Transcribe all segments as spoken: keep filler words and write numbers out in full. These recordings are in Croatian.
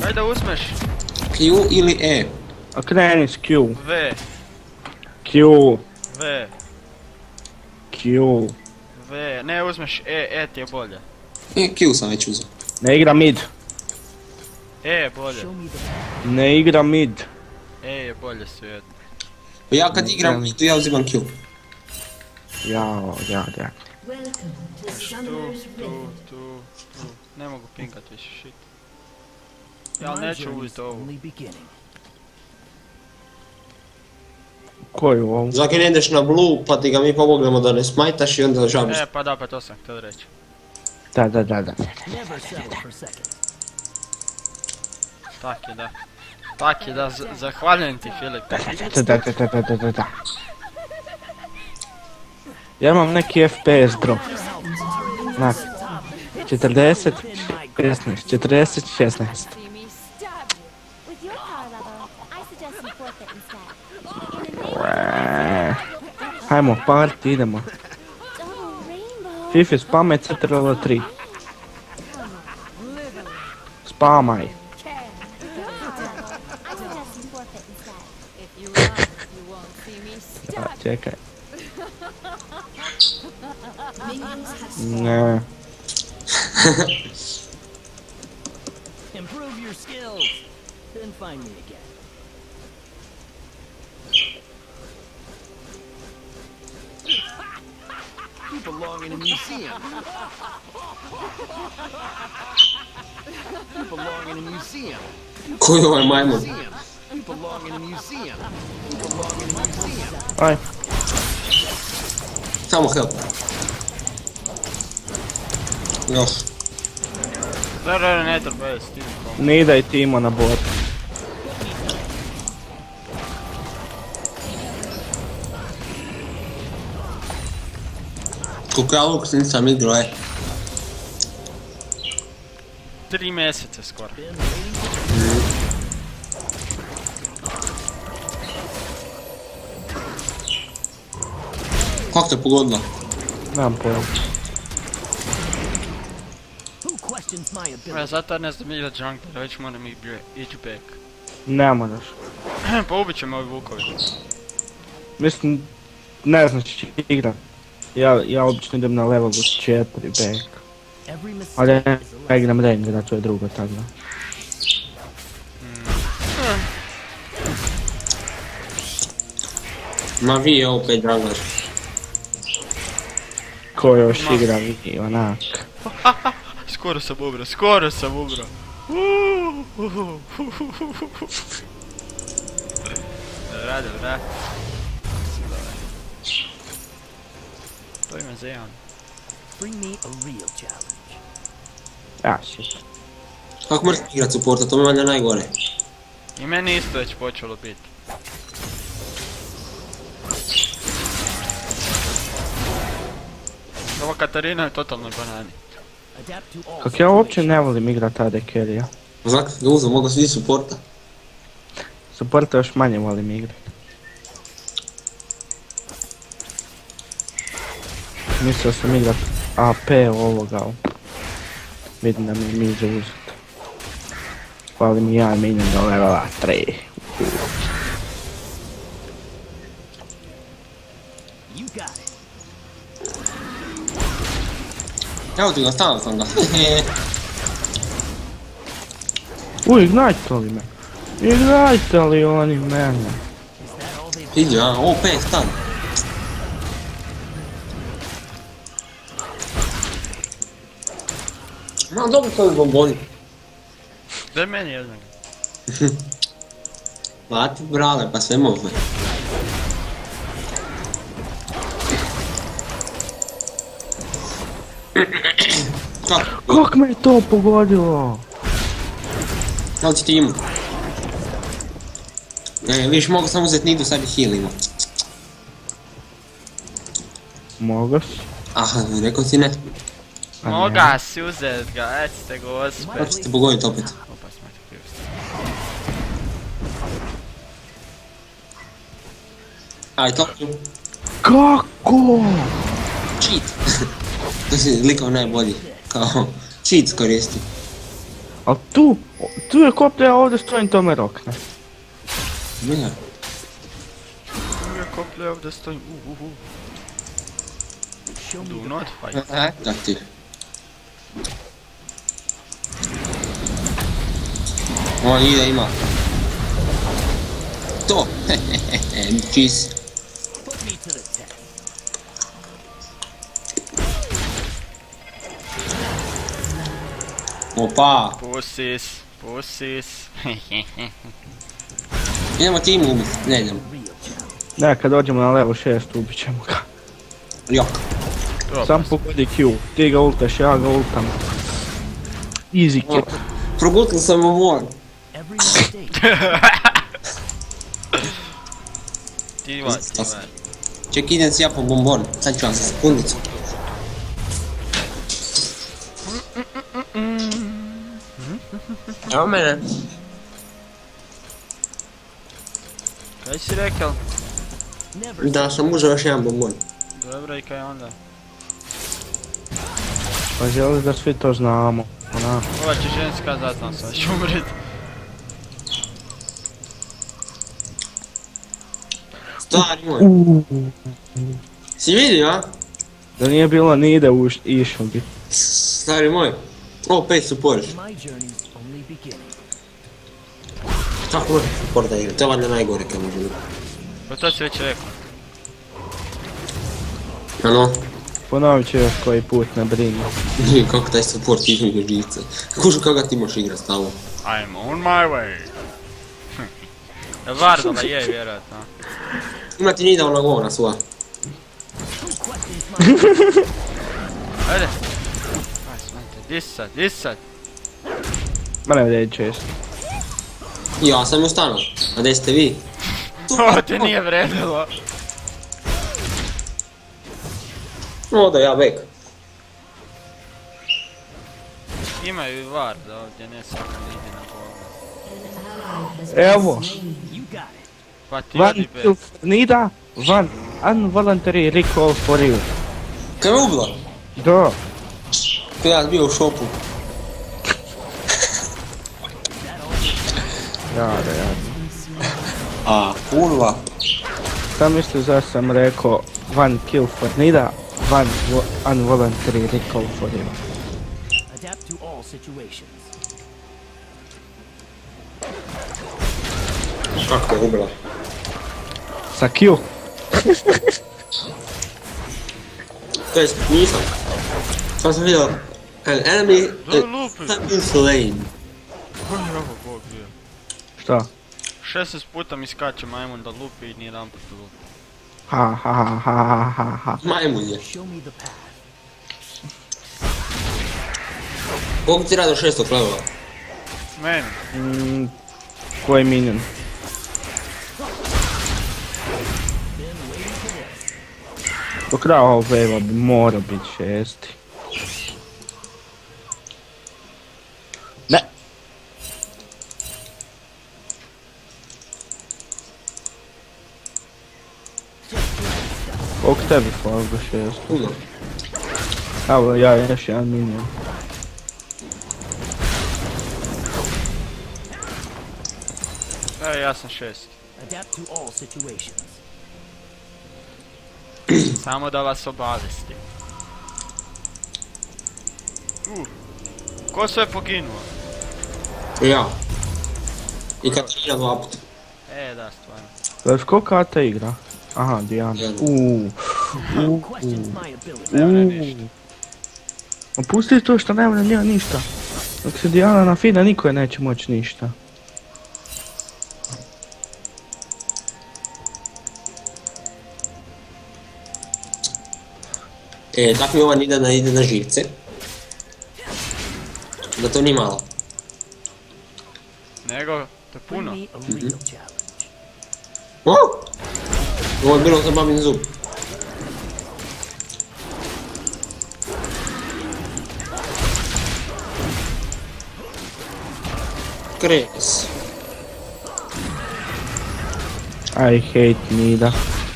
Ajde da usmeš. Q ili E? A kreni s Q. V. Q. V. Q. V. Ne uzmeš E, E ti je bolje. E, Q sam već uzeo. Ne igra mid. E je bolje. Ne igra mid. E je bolje svejedno. Pa ja kad igram, ja uzimam Q. Jao, ja, ja. Tu, tu, tu, tu. Ne mogu pingat više shit. Ja neću uzet ovu. Koju ovu? Zaki ne ideš na blue pa ti ga mi pomognemo da ne smajtaš i onda žabiš. E pa da, pa to sam htio reći. Da, da, da, da. Tak je da. Tak je da, zahvaljujem ti Filip. Da, da, da, da, da, da, da. Ja imam neki F P S drop. Znak. četrdeset, šesnaest, četrdeset, šesnaest. Hajmo, party, idemo. Fifi, spamaj C T R L tri. Spamaj. Da, čekaj. Ne. Improve your skills, then find me again. You belong in a museum. You belong in a museum. Ko je ovaj majmun? You belong in a museum. You belong in a museum. Aj. Samo help. Još. Da, da, ne treba je s tim kom. Ne idaj Timo na bot. Koliko ja luk nisam igrao, e. Tri mjeseca skoro. Kako te pogodilo? Nemam pojma. Ja zato ne znam igrat jungler, već moram ići back. Ne moraš. Pa ubit će me ovi vukovi. Mislim, ne znaš igram. Ja, ja obično idem na levelu četiri back. Ali ja, ja igram Rengar, to je drugo tako da. Ma vi je opet jungler. Ko još igra vi, onak. Skoro sam umro, skoro sam umro. Dobra, dobra. To ima Zeon. Bring me a real challenge. Ja, shit. Kako mrtvi igrat supporta, to mi valjda najgore. I meni isto već počelo biti. Ova Katarina je totalno banani. Kak ja uopće ne volim igrat A D carry-a. Znak ga uzem, mogu svi supporta. Supporta još manje volim igrat. Mislio sam igrat A P ovoga. Vidim da mi je miže uzet. Hvali mi ja minjem do levela tri. Evo ti ga, stavio sam ga. Uj, ignajte li me? Ignajte li oni mene? Iđe, a, O P stan. Ma, dobro to je bomboni. Daj meni jednog. Plati brale, pa sve može. Kako? Kak me je to pogodilo? Da li će ti imu? E, viš, mogu sam uzeti nidu, sad ih heal ima. Mogaš? Aha, rekao si ne. Moga si uzet ga, ecite gospe. Kako ćete pogoditi opet? Opa, smajte krivo. Aj, to. Kako? Cheat. To si likao najbolji. Kao, cheat koristi. Al tu, tu je koplja, a ovdje stojim, to me rokne. Ne. Tu je koplja, ovdje stojim. Uh, uh, uh. Do not fight. Tak ti. On ide, ima. To! Cheese. Opa! Pussies, pussies. Idemo tim ubit, ne idemo. Ne, kad dođemo na level šest ubit ćemo ga. Jok. Sam pogodi Q, ti ga ultaš, ja ga ultam. Easy kill. Progutil sam mu mor. Ti vaj, ti vaj. Ček, idem si ja po bombon, sad ću vam za sekundicu. Evo mene. Kaj si rekao? Da sam uzeo još jedan bombon. Dobro, i kaj onda? Pa želiš da svi to znamo. Ona. Ova će ženska zatno sad ću umrit. Stari moj. Si vidio, a? Da nije bilo ni ide uš, išao bi. Stari moj. Opet supportaš. Kako može supporta igra? To je valjda najgore kad može biti. Pa to si već rekao. Ano? Ponovit ću još koji put, ne brini. Nije kako taj support između živce. Kužu kako ti možeš igrat stalo. I'm on my way. Vardala je, vjerojatno. Ima ti nida ona govna sva. Ajde. Aj, smajte, dis sad, dis sad. Ma ne vrijedi često. Ja sam ju stano. A gdje ste vi? To ti nije vredilo. No da ja bek. Imaju i Vard ovdje, ne samo da ide na boga. Evo. Pa ti One odi bez. kill for Nida, one involuntary recall for you. Kaj me ubila? Da. Ko ja bio u šopu. Ja, da, ja. A, kurva. Sam misli zašto sam rekao one kill for Nida, one involuntary recall for you. Adapt to all situations. Kako je ubila? Sa Q. To jest, nisam. Sam sam vidio. An enemy Da lupi. has been slain. Koji je ovo bog bio? Šta? šesnaest puta mi skače majmun da lupi i nije jedan put lupi. Ha ha ha ha ha ha ha. Majmun je. Show me the path. Koliko ti radi do šestog levela? Meni. Mm, koji minion? Do kraja ovog wave bi morao biti šesti. Ne! Koliko tebi hvala do šesti? Puno. Evo ja još jedan minion. E, ja sam šest. Adapt to all situations. Samo da vas obavestim. Uh, ko sve poginuo? Ja. I kad ćeš ja dva puta. E, da, stvarno. Znaš ko kata igra? Aha, Diana. Diana. Uuu. Uuu. Questions my ability. Ne vre ništa. Opusti to što ne vre nema ništa. Dok se Diana nafida niko je neće moći ništa. E, tak mi ovaj ide na, ide na živce. Da to nije malo. Nego, to je Bring puno. me a real challenge. O! Ovo je bilo za babin zub. Kres. I hate Nida.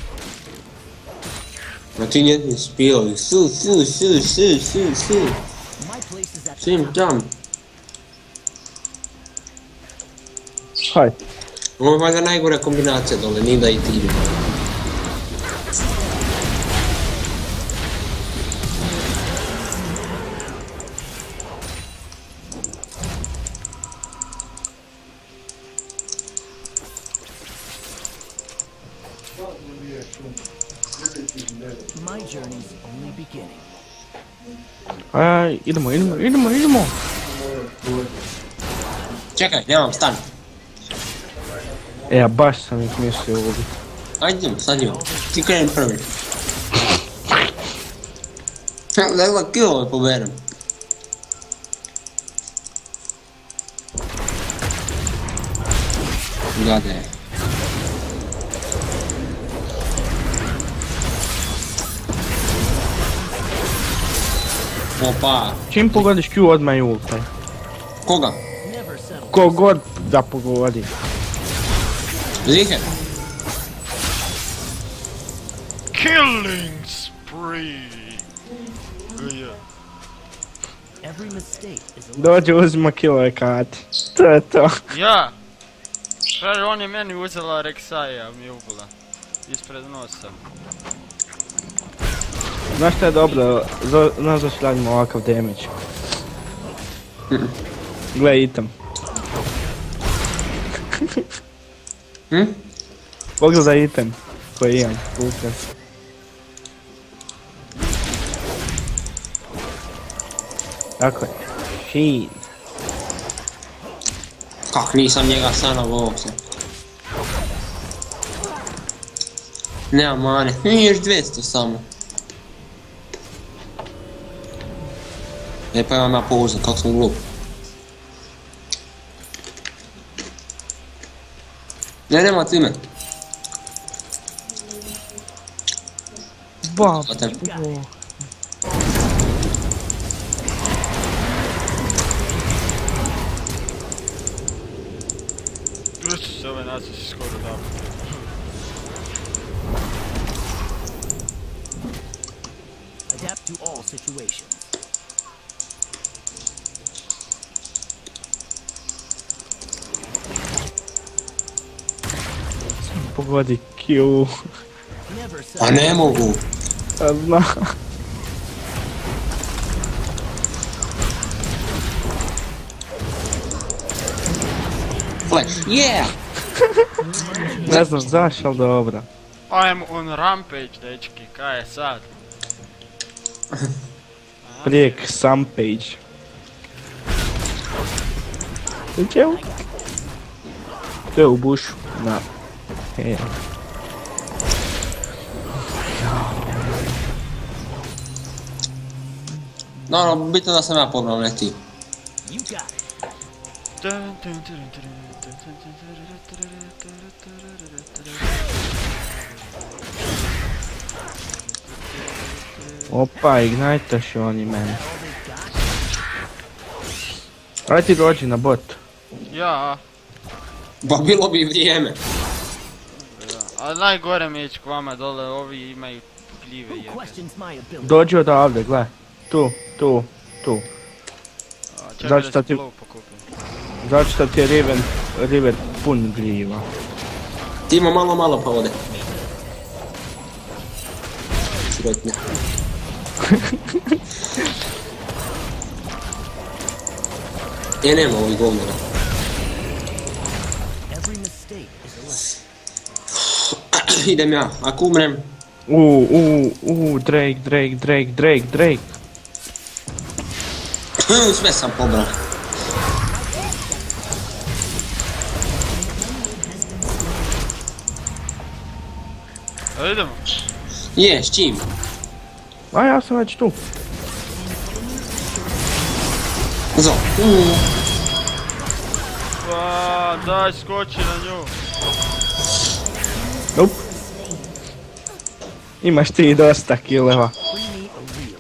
Ma ti njedni spilovi. Su, su, su, su, su, su. My place is at the Sim, top. jump. Hajde. Ovo je valjda najgore kombinacija dole, Nida i Tibi. My journey's only beginning. Aj, idemo, idemo, idemo, idemo. Čekaj, nemam, stani. E, ja baš sam ih mislio ubiti. Ajde idemo, sad idemo. Ti krenem prvi. Da ga killove poberem. Gledaj. Opa. Čim pogodiš Q odmah i ultaj. Koga? Never settle. Kogod da pogodi. Ziher. Killing spree. Guja. Every mistake is a Dođe uzima killove kati. To je to. Ja! Frajer, on je meni uzela Rek'Saiya, mi je ubila. Ispred nosa. Znaš šta je dobro? Za- Znaš zašto radimo ovakav damage? Gle item. Hm? Pogledaj item koji imam. Ukras. Tako je. Fin. Kak nisam njega sanao uopće. Nema mane, nije još dvjesto samo. E pa imam ja pouza, kak sam glup. Ne, nema time. Bab. Zatem. Ušte se ovaj nacis skoro dao. adapt to all situations. Pogodi Q. Never A settle. ne mogu. A zna. Flash, yeah! Ne znam zašto, ali dobro. I'm on rampage, dečki, kaj je sad? Prijek sam page. Čemu? To je u bušu. Na. E. Dobro, bitno da sam ja pobrao, ne ti. You got it. Opa, ignajtaš oni mene. Aj ti dođi na bot. Ja, Ba bilo bi vrijeme. a najgore mi je ići k vama dole, ovi imaju gljive Who jebe. questions my ability? Dođi odavde, gle. Tu, tu, tu. A, čekaj Zato da što si ti- blow pokupim. Zato što ti je river, river pun gljiva. Ti ima malo malo pa ode. Sretne. E, nema ovih govnara. Every mistake is a lesson. Idem ja, ako umrem, Uuu, uuu, uuu, Drake, Drake, Drake, Drake, Drake. sve sam pobrao. A idemo. Je, s čim? A ja sam već tu. Zo. Uuu. Pa, daj skoči na nju. Nope. Imaš ti dosta killeva. Bring me a real.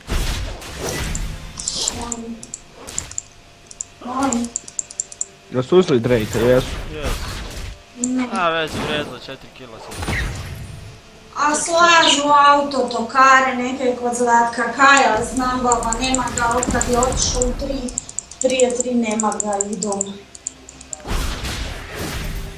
Da su uzeli Drake, jesu. Yes. A, već vrijedilo, četiri kila sam. A slažu auto, tokare, neke kod Zlatka Kaja, znam baba, nema ga, otkad je otišao u tri, prije tri nema ga i doma.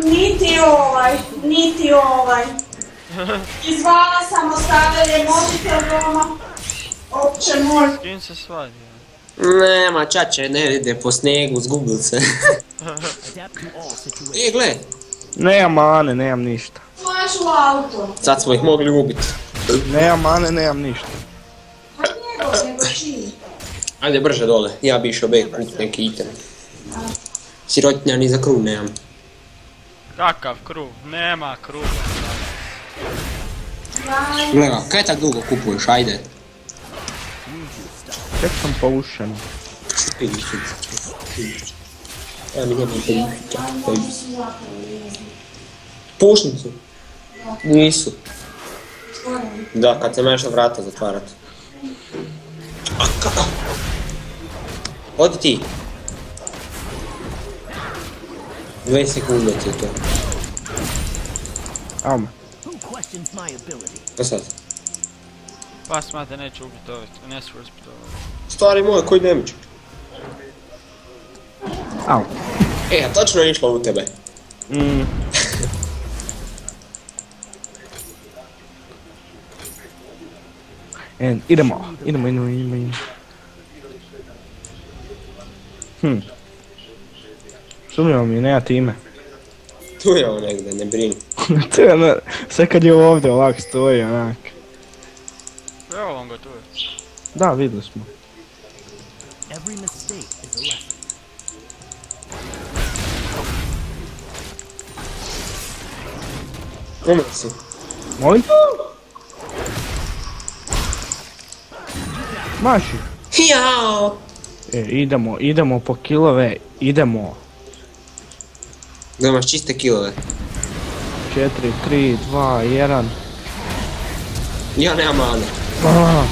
Niti ovaj, niti ovaj. Izvala sam, ostavila je mobitel doma. Opće moj. Skin se svadio. Nema, čače, ne ide po snegu, zgubil se. Adapt to all situations. E, gle, Nemam mane, nemam ništa. Slažu auto. sad smo ih mogli ubiti. Nemam mane, nemam ništa. Pa njegov, nego čiji. Ajde brže dole, ja bi išao bek kupit neki item. Sirotinja ni za kruv nemam. Kakav kruv? Nema kruva. Gleda, kaj tak dugo kupuješ, ajde. Tek sam poušen. Ja mi nemam pušnicu? Nisu. Da, kad se možeš vrata zatvarat. Odi ti. Dve sekunde ti je to. Amo. Who questions my ability? Pa sad. Pa smate neće ubiti ove, nesu uspiti ove. Stari moj, koji damage? Au. E, a točno je išlo u tebe. Mm. And idemo, idemo, idemo, idemo, idemo. Hm. Sumnjivo mi, nema time. Tu je on negdje, ne brini. To je ono, sve kad je ovdje ovak stoji, onak. Evo vam ga tu je. Da, videli smo. Every mistake is a lesson. Umre si. Molim? Maši. Jao! E, idemo, idemo po kilove, idemo. Da imaš čiste kilove. četiri, tri, dva, jedan. Ja nemam mane. Aaa.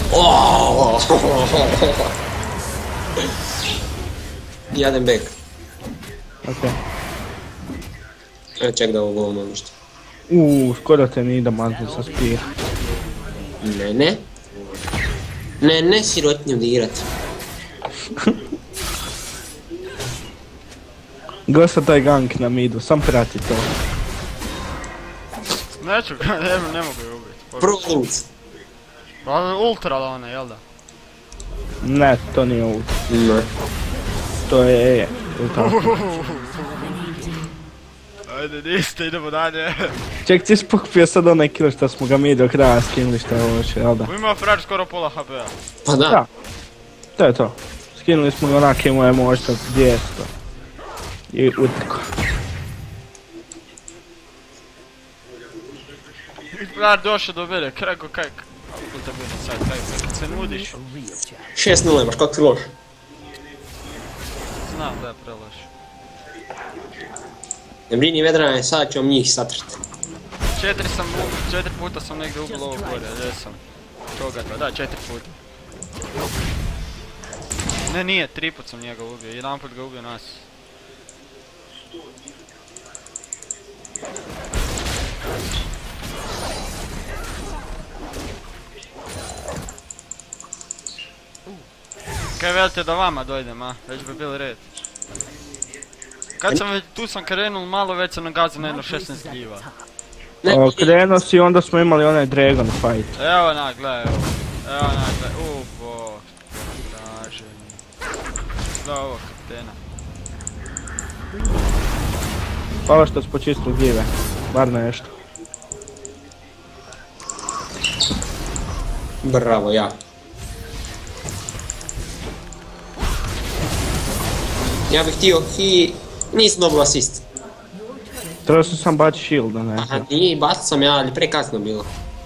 Jadem back. Okej. Evo ček da ovo govno ništa. Uuu, skoro te ne ide mazno sa spira. Ne, ne. Ne, ne sirotnju dirat. Gleda taj gank na midu, sam prati to. Neću ga, ne, ne mogu je ubiti. Prvo luc. Pa ultra ona, jel da? Ne, to nije ult. Ne. To je E. ili tako. Ajde, niste, idemo dalje. Ček, ti si pokupio sad onaj kill što smo ga mi do kraja skinuli što je ovo će, jel da? Ima frajer skoro pola H P-a. Pa da. Da. To je to. Skinuli smo ga onak imao je možda dvjesto. I utiko. Frajer došao do mene, krako kaj... Kako te bude sad, kaj, kad se nudiš? A real challenge. šest nula imaš, kako si loš? Znam da je preloš. Ne brini Vedrane, sad ćemo njih satrt. Četiri sam, u- četiri puta sam negdje ubilo ovo gore, gdje sam? Koga to? Da, četiri puta. Ne, nije, tri put sam njega ubio, jedan put ga ubio nas. Kaj velite da vama dojdem, a? Već bi bil red. Kad sam već, tu sam krenul malo, već sam nagazio na jedno šesnaest gljiva. Ne, O, krenuo si i onda smo imali onaj Dragon fight. Evo na, gledaj, evo. Evo na, gledaj, u bo... Traže mi. Da ovo kapitena. Hvala što si počistili gljive. Bar nešto. bravo, ja. Ja bih htio hi... Nisam dobio asist. Trebao sam sam baci shield, da ne Aha, znam. nije, bacio sam ja, ali prekasno bilo.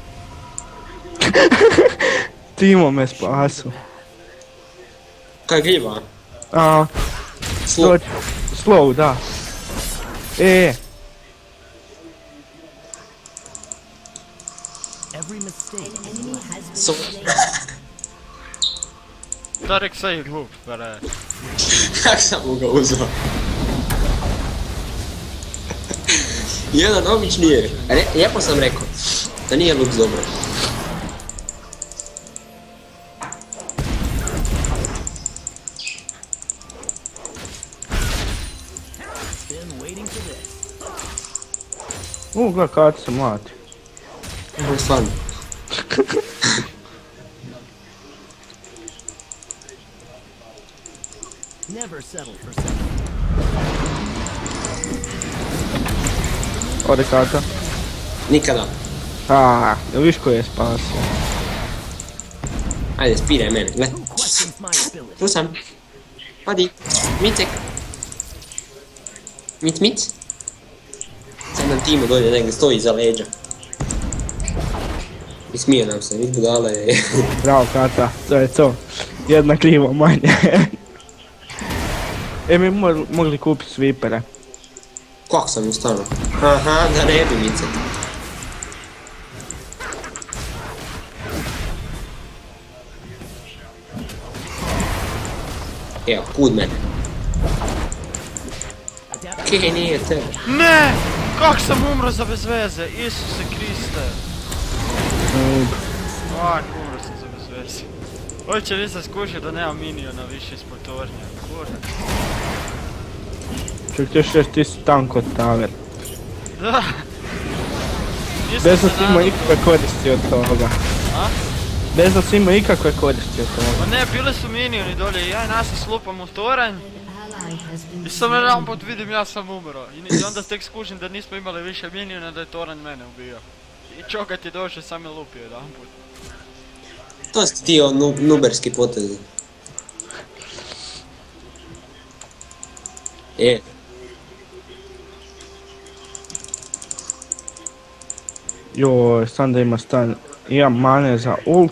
Timo me spasu. Kaj gljiva? A, Slow. dođi. Slow, da. E, Every mistake enemy has been So... Tarek sad je glup, bare. Kak sam mu ga uzeo? Jedan obični je. Re, lijepo sam rekao. Da nije Lux dobro. been waiting for this. U, gleda kada se mlati. Ovo je stvarno. Never settle for second. Ode kata. Nikada. Aaaa, jel viš ko je spasio? Ajde, spiraj mene, gle. Who questions my ability? Tu sam. Padi. Micek. Mic, mic. Sad nam Timo dođe negdje, stoji iza leđa. I smije nam se, vid budale je. Bravo kata, to je to. Jedna krivo manje. E, mi mo- mogli kupiti svipere. Kako sam ustano? Aha, da ne bi Micek. Evo, kud mene. Okej, nije te. Ne! Kak sam umro za bez veze? Isuse Kriste. Noob. Ak, umro sam za bez veze. Hoće nisam skušao da nema miniona više ispod tornja. Kurde. Čak ti još reći ti si tanko taver. Da. Nisam Bez da se si imao nadao. ikakve koristi od toga. A? Bez da si imao ikakve koristi od toga. Pa ne, bili su minioni dolje i ja i nas se slupam u toranj. I sam jedan put vidim ja sam umro. I onda tek skužim da nismo imali više miniona, da je toranj mene ubio. I čokat je došao sam je lupio jedan put. To su ti ono nuberski potezi. E. Joj, sam da ima stan. Imam mane za ult.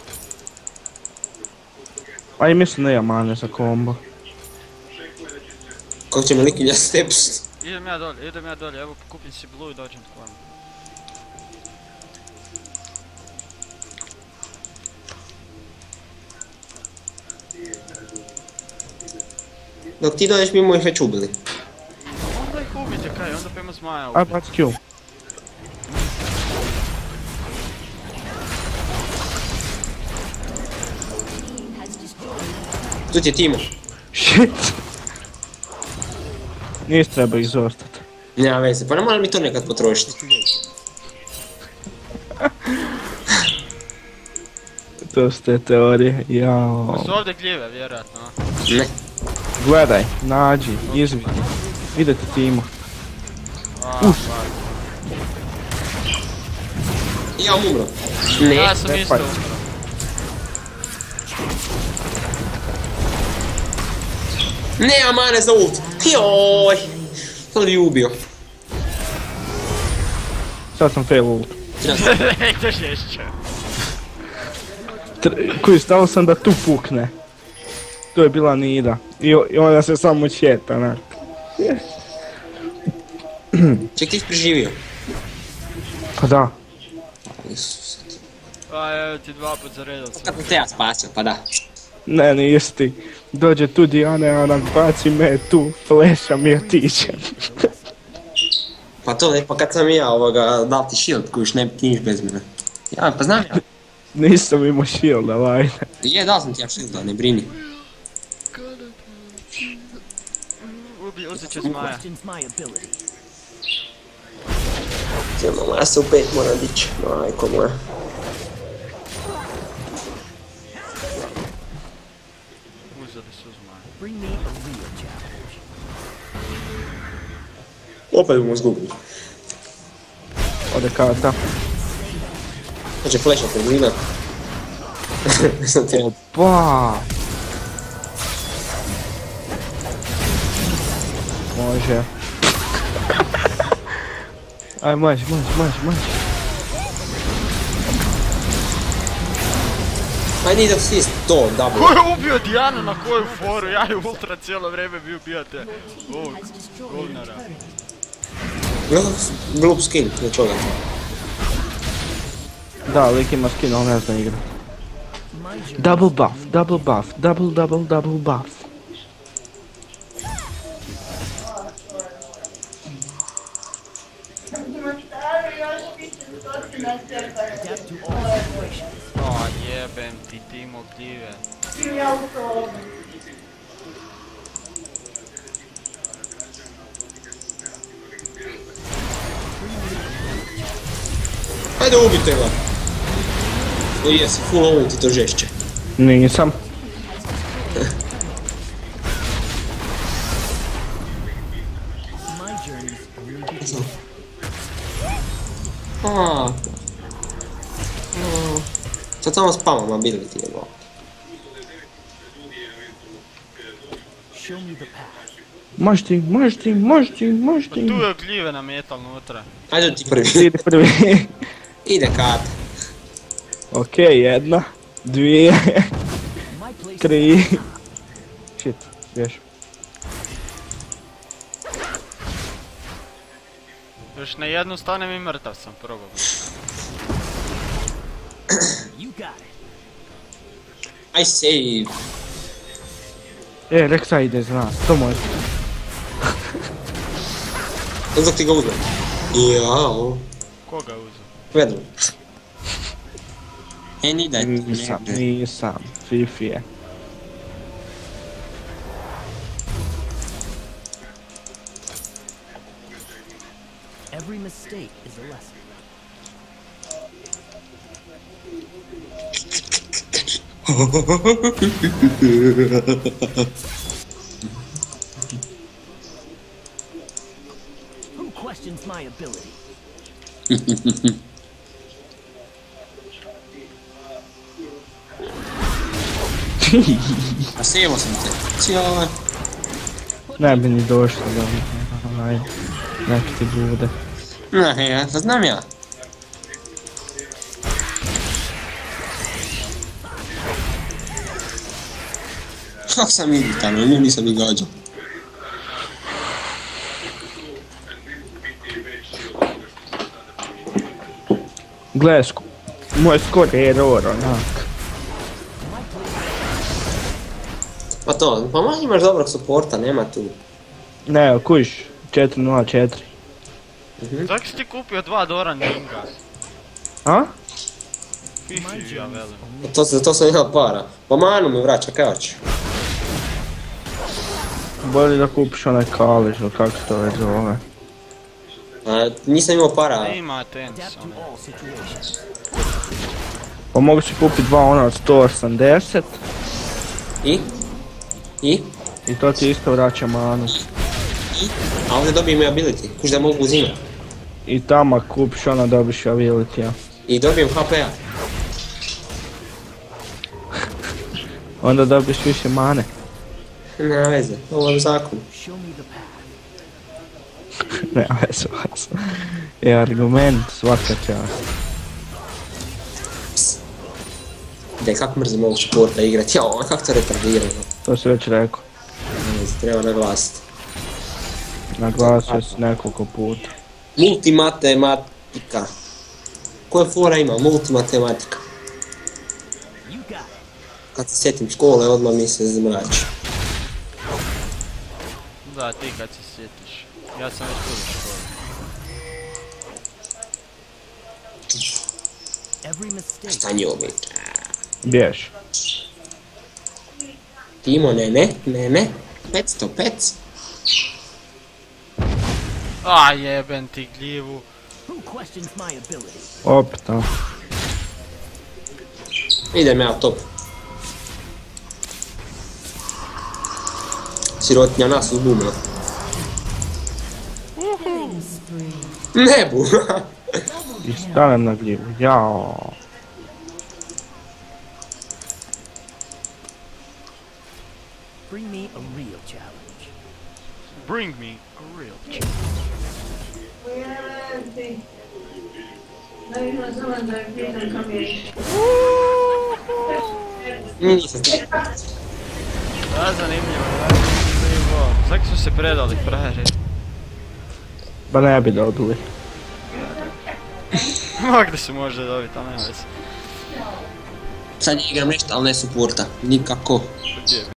A i mislim da imam mane za kombo. Kako će me likinja steps? Idem ja dolje, idem ja dolje, evo kupim si blue i dođem k vama. Dok ti dođeš mi moji već ubili. Onda ih ubijte kaj, onda pojmo zmaja A ubiti. bac Q. Tu ti je Timo. Shit. Nis treba izostat. Nema veze, pa ne moram mi to nekad potrošiti. To su te teorije, jao. Su ovdje gljive, vjerojatno. a? Ne. Gledaj, nađi, izvidi. Idete Timo. A, Uf. pa. Ja umro. Ne. Ja sam ne isto paj. umro. Nema mane za ult. Joj. To bi ubio. Sad sam fail ult. Rekto šešće. Tr- Koji stao sam da tu pukne. To je bila Nida. I, o- i onda se samo četa, onak. Ček, ti si preživio. Pa da. Isuse. A evo ti dva put za redom sam. Kad sam te ja spasio, pa da. Ne, nisi ti. Dođe tu Diana, a onak baci me tu, fleša mi otiče. Pa to ne, pa kad sam ja ovoga dal ti shield kojiš ne bi ti niš bez mene. Ja, pa znam ja. Nisam imao shielda, vajde. Je, dal sam ti ja shielda, ne brini. Ubi, uzet će Who zmaja. questions my ability? Cijelo, ja se u pet moram dići, majko moja. Uzeli su zmaja. Bring me a real challenge. Opet bomo izgubili. Ode kata. Znači flashat te glina. Sam ti Pa. Može. Aj, može, može, može, može. Ajde idem svi to, double. Ko je ubio Dijanu na koju foru? Ja je ultra cijelo vrijeme bio ubijate ovog govnara. Glup skin, ne čovjek. Da, lik ima skin, on ne zna igrat. My journey. Double buff, double buff, double, double, double buff. Adapt to all situations. O jebem ti Timo gljive. Ajde ubite ga. O jesi, full ovim ti to žešće. Nisam. My journeys only begin. Aaa. Sad samo spavam ability jebo. Show me the path. Možeš ti, možeš ti, možeš ti, možeš Pa ti. tu je gljive na metal nutra. Ajde ti prvi. Ide prvi. Ide Kata. Okej, jedna, dvije, My place. tri. Shit, bješ. Još na jednu stanem i mrtav sam, probao. You got it. I save. E, Reksa ide za nas, to može. Dok ti ga uzmem. Jao. Koga je uzeo? Vedro. E, ni daj ti. Nisam, nisam, Fifi je. Every mistake is a lesson. Who questions my ability? A sevo sam te. Cijoj. Ne bi ni došlo da mi, onaj, neki ti bude. Ne, ja, to znam ja. Kako sam irritan, nju nisam ni gađao. Gle, sko moj skor je error, onak. Pa to, pa manje imaš dobrog supporta, nema tu. Ne, kuš, četiri nula četiri. Zak si ti kupio dva Doran Jinga? A? Fifi, ja velim. Pa to, za to sam imao para. Pa Manu mi vraća, kaj ću. Bolje da kupiš onaj kalež, ili kako se to već zove. A, nisam imao para. Ne ima tenis, Adapt to ono. all situations. Pa mogu si kupit dva ona od sto osamdeset I? I? i to ti isto vraća manu. I? A ovdje dobijem i ability, kuš da mogu uzimat. I tamo ako kupiš ona dobiš ability-a. I dobijem H P-a. Onda dobiš više mane. Nema veze, ovo je u zakonu. Show me the path. Nema veze, vas. Je argument svaka čast. Daj, kak mrzim ovog športa igrat, jao, kak to retardirano. To si već rekao. Ne veze, treba naglasiti. Naglasio si nekoliko puta. Multimatematika. Koje fora ima? Multimatematika. You got it. Kad se sjetim škole, odmah mi se zmrači. Da, ti kad se sjetiš. Ja sam već tu u školi. Every mistake. Šta njobi? Biješ. Timo, ne, ne, ne, ne. petsto, pet. A jebem ti gljivu. Who questions my ability? Opet, a. Idem ja top. Sirotinja nas uzbumila. Ne bu. I stanem na gljivu, jao. Bring me a real challenge. Bring me a real challenge. Nisam. Da, zanimljivo, da, zanimljivo. Zak su se predali frajeri. Ba ne bi dobili. Mogli su možda dobiti, ali nema veze. Sad igram nešto, ali ne supporta. Nikako. Gdje?